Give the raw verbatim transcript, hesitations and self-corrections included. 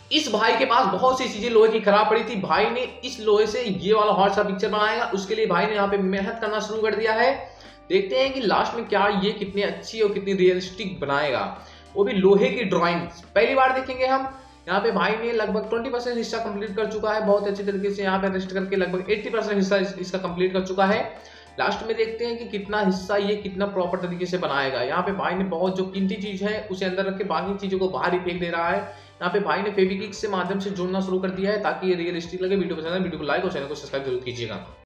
इस भाई के पास बहुत सी चीजें लोहे की खराब पड़ी थी। भाई ने इस लोहे से ये वाला हॉर्स का पिक्चर बनाएगा, उसके लिए भाई ने यहाँ पे मेहनत करना शुरू कर दिया है। देखते हैं कि लास्ट में क्या ये कितनी अच्छी और कितनी रियलिस्टिक बनाएगा, वो भी लोहे की ड्राइंग पहली बार देखेंगे हम। यहाँ पे भाई ने लगभग ट्वेंटी परसेंट हिस्सा कंप्लीट कर चुका है, बहुत अच्छी तरीके से यहाँ पे रेस्ट करके लगभग अस्सी परसेंट हिस्सा इसका कंप्लीट कर चुका है। लास्ट में देखते हैं कि कितना हिस्सा ये कितना प्रॉपर तरीके से बनाएगा। यहाँ पे भाई ने बहुत जो कीमती चीज है उसे अंदर रख के बाकी चीजों को बाहर ही फेंक दे रहा है। यहाँ पे भाई ने फेविक्विक से माध्यम से जोड़ना शुरू कर दिया है ताकि ये रियलिस्टिक लगे। वीडियो पसंद है वीडियो को लाइक और चैनल को सब्सक्राइब जरूर कीजिएगा।